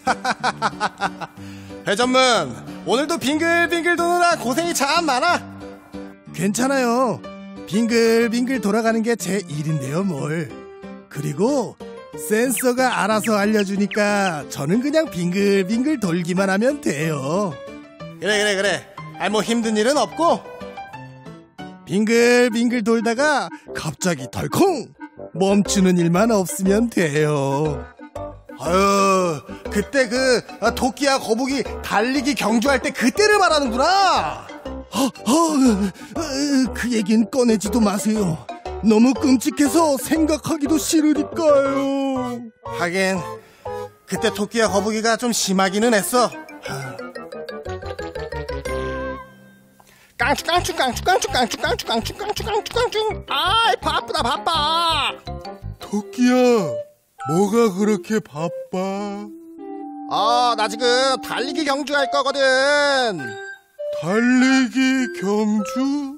회전문, 오늘도 빙글빙글 도느라 고생이 참 많아. 괜찮아요. 빙글빙글 돌아가는 게 제 일인데요, 뭘. 그리고 센서가 알아서 알려주니까 저는 그냥 빙글빙글 돌기만 하면 돼요. 그래. 뭐 힘든 일은 없고. 빙글빙글 돌다가 갑자기 덜컹 멈추는 일만 없으면 돼요. 아유, 그때 토끼와 거북이 달리기 경주할 때 그때를 말하는구나. 그 얘긴 꺼내지도 마세요. 너무 끔찍해서 생각하기도 싫으니까요. 하긴 그때 토끼와 거북이가 좀 심하기는 했어. 깡충. 아이, 바빠. 토끼야, 뭐가 그렇게 바빠? 나 지금 달리기 경주 할 거거든. 달리기 경주?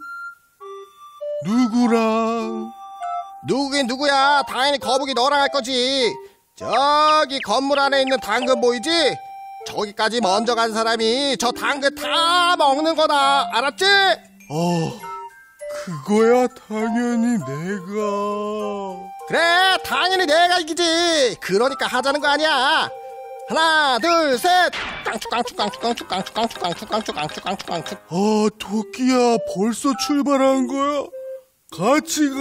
누구랑? 누구긴 누구야. 당연히 거북이 너랑 할 거지. 저기 건물 안에 있는 당근 보이지? 저기까지 먼저 간 사람이 저 당근 다 먹는 거다. 알았지? 그거야 당연히 내가. 그래, 당연히 내가 이기지. 그러니까 하자는 거 아니야. 하나, 둘, 셋. 깡충. 토끼야, 벌써 출발한 거야? 같이 가.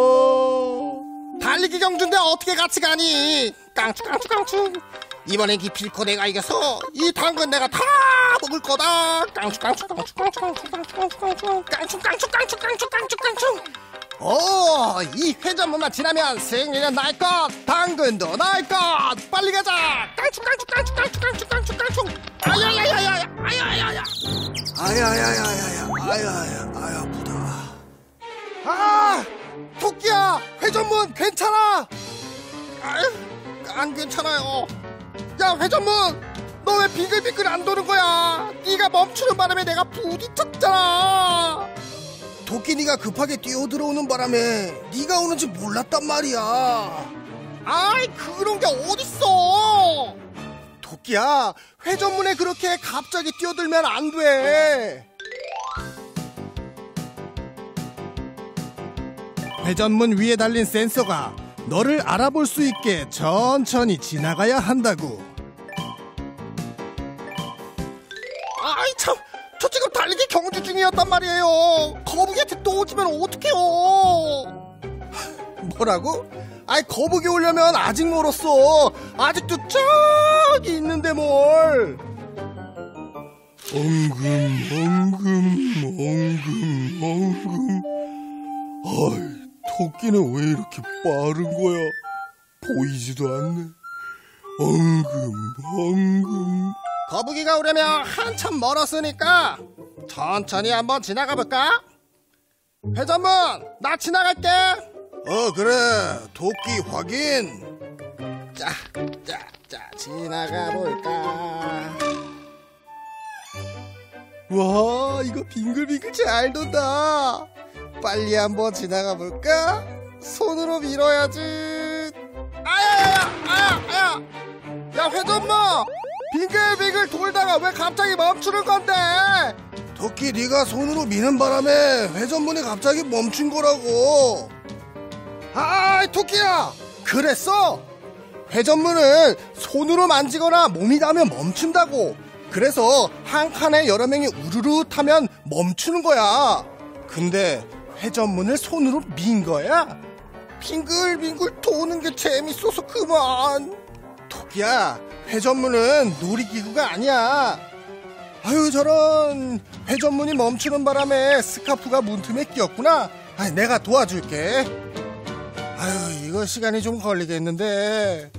달리기 경주인데 어떻게 같이 가니? 깡충. 이번엔 기필코 내가 이겨서 이 당근 내가 다 먹을 거다. 깡충. 이 회전문만 지나면 승리는 나의 것, 당근도 나의 것. 빨리 가자. 깡충. 아야야야야야 아프다. 토끼야, 회전문 괜찮아? 안 괜찮아요. 야, 회전문, 너 왜 빙글빙글 안 도는 거야? 네가 멈추는 바람에 내가 부딪혔잖아. 토끼 네가 급하게 뛰어들어오는 바람에 네가 오는지 몰랐단 말이야. 아이, 그런 게 어딨어. 토끼야, 회전문에 그렇게 갑자기 뛰어들면 안 돼. 회전문 위에 달린 센서가 너를 알아볼 수 있게 천천히 지나가야 한다고. 아이 참, 저 지금 달리기 경주 중이었단 말이에요. 거북이한테 또 오지면 어떡해요. 뭐라고? 아이, 거북이 오려면 아직 멀었어. 아직도 저기 있는데 뭘. 엉금. 아이, 토끼는 왜 이렇게 빠른 거야? 보이지도 않네. 엉금. 거북이가 오려면 한참 멀었으니까 천천히 한번 지나가 볼까? 회전문, 나 지나갈게. 그래. 토끼 확인. 자, 지나가 볼까? 와, 이거 빙글빙글 잘 돈다. 빨리 한번 지나가 볼까? 손으로 밀어야지. 아야. 야, 회전문, 빙글빙글 돌다가 왜 갑자기 멈추는 건데? 토끼 네가 손으로 미는 바람에 회전문이 갑자기 멈춘 거라고. 아이, 토끼야, 그랬어? 회전문은 손으로 만지거나 몸이 닿으면 멈춘다고. 그래서 한 칸에 여러 명이 우르르 타면 멈추는 거야. 근데 회전문을 손으로 민 거야? 빙글빙글 도는 게 재밌어서 그만. 토끼야, 회전문은 놀이기구가 아니야. 아유, 저런. 회전문이 멈추는 바람에 스카프가 문틈에 끼었구나. 내가 도와줄게. 아유, 이거 시간이 좀 걸리겠는데.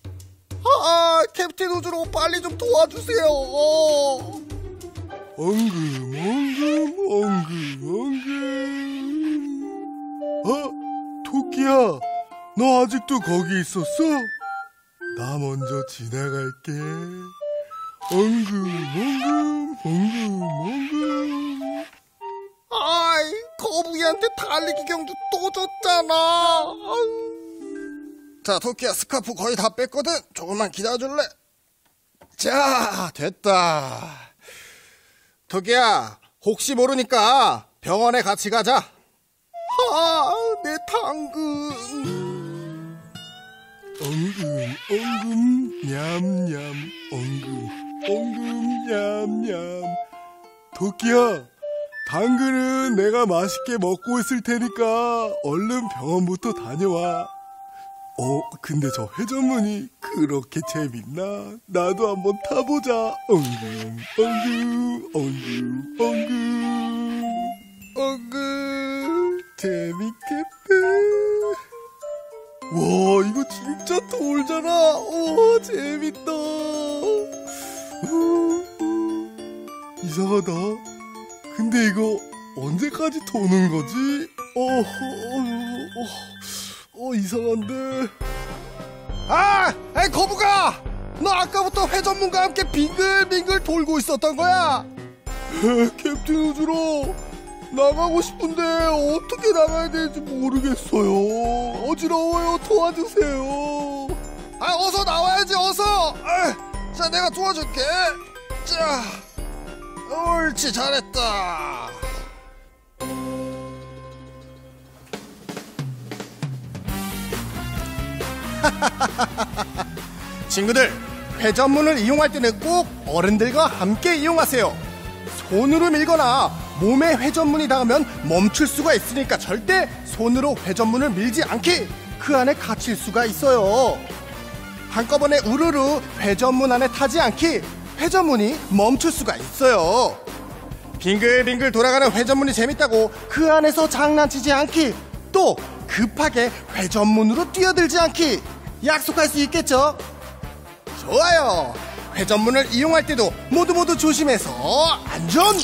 캡틴 우주로 빨리 좀 도와주세요. 엉금. 토끼야, 너 아직도 거기 있었어? 나 먼저 지나갈게. 엉금. 아이, 거북이한테 달리기 경주 또 졌잖아. 자, 토끼야, 스카프 거의 다 뺐거든. 조금만 기다려줄래? 자, 됐다. 덕이야, 혹시 모르니까 병원에 같이 가자. 내 당근. 엉금 냠냠 엉금 냠냠. 토끼야, 당근은 내가 맛있게 먹고 있을 테니까 얼른 병원부터 다녀와. 근데 저 회전문이 그렇게 재밌나? 나도 한번 타보자. 엉금 재밌겠다. 와, 이거 진짜 돌잖아. 와, 재밌다. 이상하다. 근데 이거 언제까지 도는 거지? 이상한데. 거북아! 너 아까부터 회전문과 함께 빙글빙글 돌고 있었던 거야? 캡틴 우주로 나가고 싶은데 어떻게 나가야 되는지 모르겠어요. 어지러워요. 도와주세요. 어서 나와야지, 어서! 자, 내가 도와줄게. 자, 옳지, 잘했다. 친구들, 회전문을 이용할 때는 꼭 어른들과 함께 이용하세요. 손으로 밀거나 몸에 회전문이 닿으면 멈출 수가 있으니까 절대 손으로 회전문을 밀지 않기. 그 안에 갇힐 수가 있어요. 한꺼번에 우르르 회전문 안에 타지 않기. 회전문이 멈출 수가 있어요. 빙글빙글 돌아가는 회전문이 재밌다고 그 안에서 장난치지 않기. 또 급하게 회전문으로 뛰어들지 않기. 약속할 수 있겠죠? 좋아요. 회전문을 이용할 때도 모두 조심해서 안전!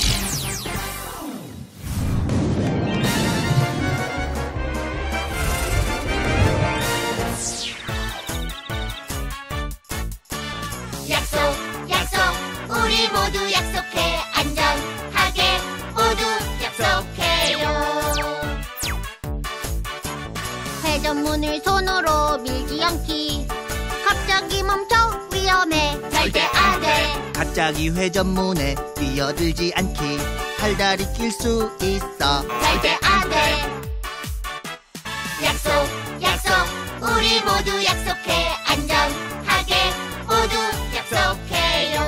약속 우리 모두 약속해. 안전하게 모두 약속해요. 회전문을 손으로 밀지 않기. 갑자기 멈춰, 위험해. 절대 안 돼. 갑자기 회전문에 뛰어들지 않기. 팔다리 낄 수 있어. 절대 안 돼. 약속 우리 모두 약속해. 안전하게 모두 약속해요.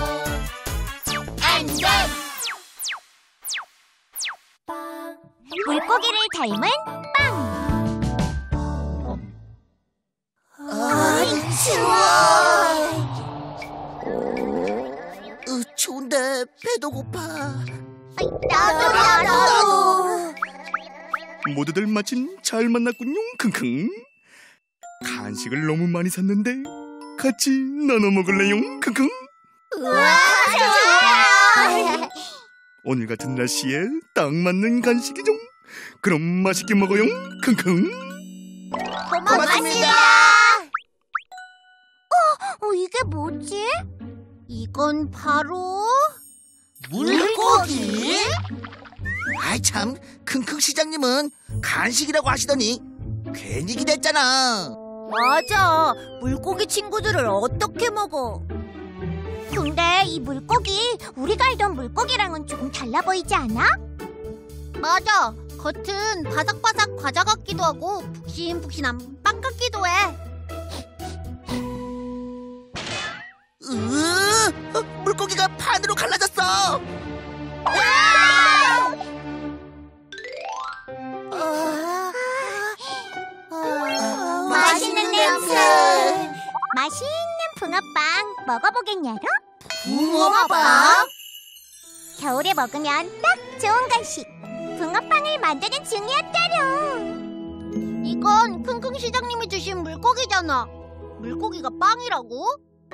안전. 물고기를 닮은 빵. 추운데 배도 고파. 나도. 모두들 마침 잘 만났군요. 킁킁. 간식을 너무 많이 샀는데 같이 나눠 먹을래요. 킁킁. 우와, 좋아. 오늘 같은 날씨에 딱 맞는 간식이죠. 그럼 맛있게 먹어요. 킁킁. 고맙습니다. 이게 뭐지? 이건 바로 물고기? 아이 참, 킁킁 시장님은 간식이라고 하시더니 괜히 기댔잖아. 맞아. 물고기 친구들을 어떻게 먹어? 근데 이 물고기 우리가 알던 물고기랑은 조금 달라 보이지 않아? 맞아. 겉은 바삭바삭 과자 같기도 하고 푹신푹신한 빵 같기도 해. 물고기가 반으로 갈라졌어. 맛있는 냄새. 맛있는 붕어빵 먹어보겠냐로? 붕어빵? 겨울에 먹으면 딱 좋은 간식. 붕어빵을 만드는 중이었다룡. 이건 킁킁 시장님이 주신 물고기잖아. 물고기가 빵이라고?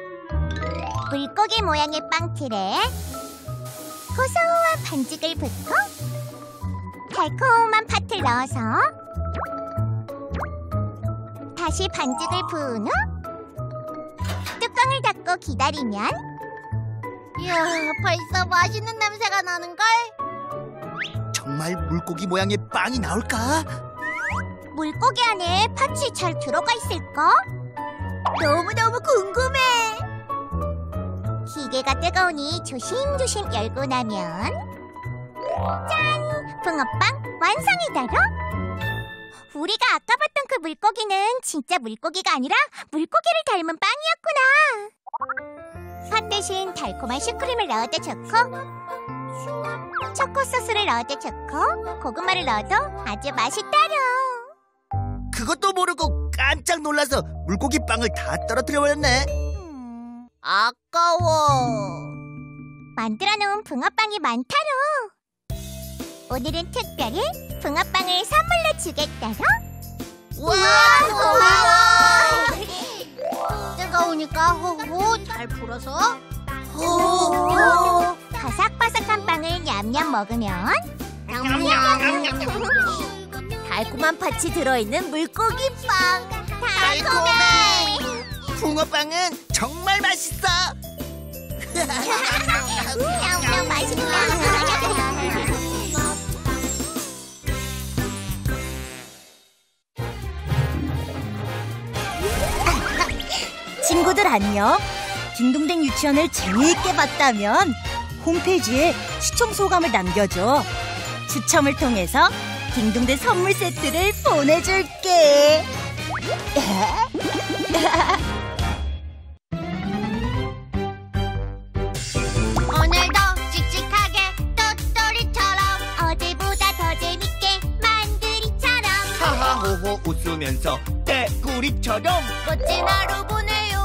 물고기 모양의 빵틀에 고소한 반죽을 붓고 달콤한 팥을 넣어서 다시 반죽을 부은 후 뚜껑을 닫고 기다리면, 이야, 벌써 맛있는 냄새가 나는걸? 정말 물고기 모양의 빵이 나올까? 물고기 안에 팥이 잘 들어가 있을까? 너무너무 궁금해. 기계가 뜨거우니 조심조심 열고 나면 짠! 붕어빵 완성이다로. 우리가 아까 봤던 그 물고기는 진짜 물고기가 아니라 물고기를 닮은 빵이었구나. 팥 대신 달콤한 슈크림을 넣어도 좋고 초코 소스를 넣어도 좋고 고구마를 넣어도 아주 맛있다로. 그것도 모르고 깜짝 놀라서 물고기 빵을 다 떨어뜨려버렸네. 아까워. 만들어놓은 붕어빵이 많다로. 오늘은 특별히 붕어빵을 선물로 주겠다로. 와, 고마워. 뜨거우니까 호호 잘 불어서 바삭바삭한 빵을 냠냠 먹으면 달콤한 팥이 들어있는 물고기빵. 달콤해. 붕어빵은 정말 맛있어. 너무 맛있다. 친구들 안녕. 딩동댕 유치원을 재미있게 봤다면 홈페이지에 시청 소감을 남겨줘. 추첨을 통해서 딩동댕 선물 세트를 보내줄게. 오늘도 칙칙하게 똘똘이처럼 어제보다 더 재밌게 만들이처럼 하하호호 웃으면서 떼구리처럼 멋진 하루 보내요.